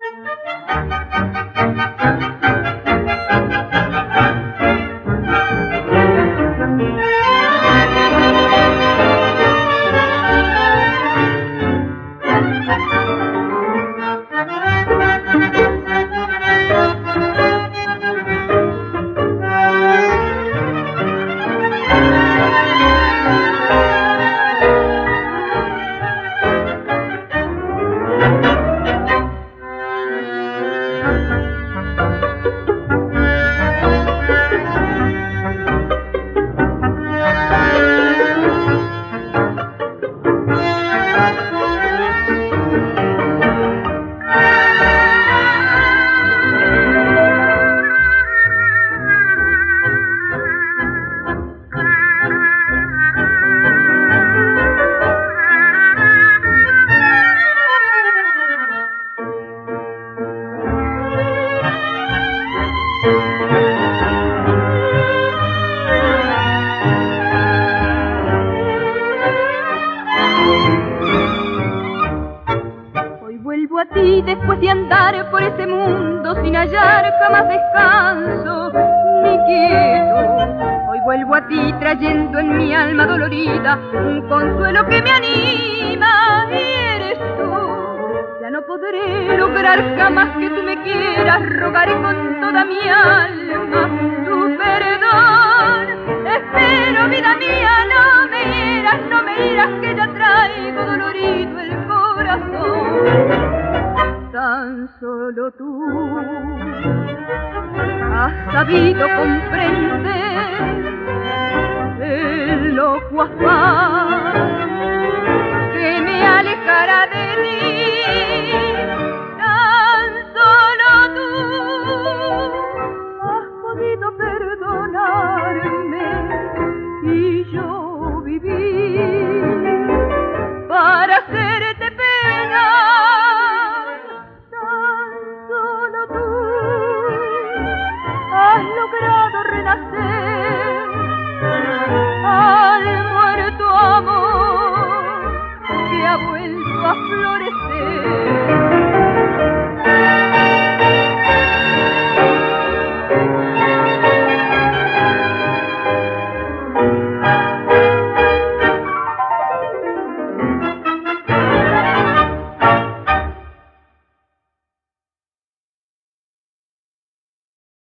Vuelvo a ti después de andar por ese mundo sin hallar jamás descanso ni quieto. Hoy vuelvo a ti trayendo en mi alma dolorida un consuelo que me anima y eres tú. Ya no podré lograr jamás que tú me quieras, rogaré con toda mi alma tu perdón. Espero, vida mía, no me hieras, que ya traigo dolorido el corazón. Tan solo tú has sabido comprender el loco afán que me alejará de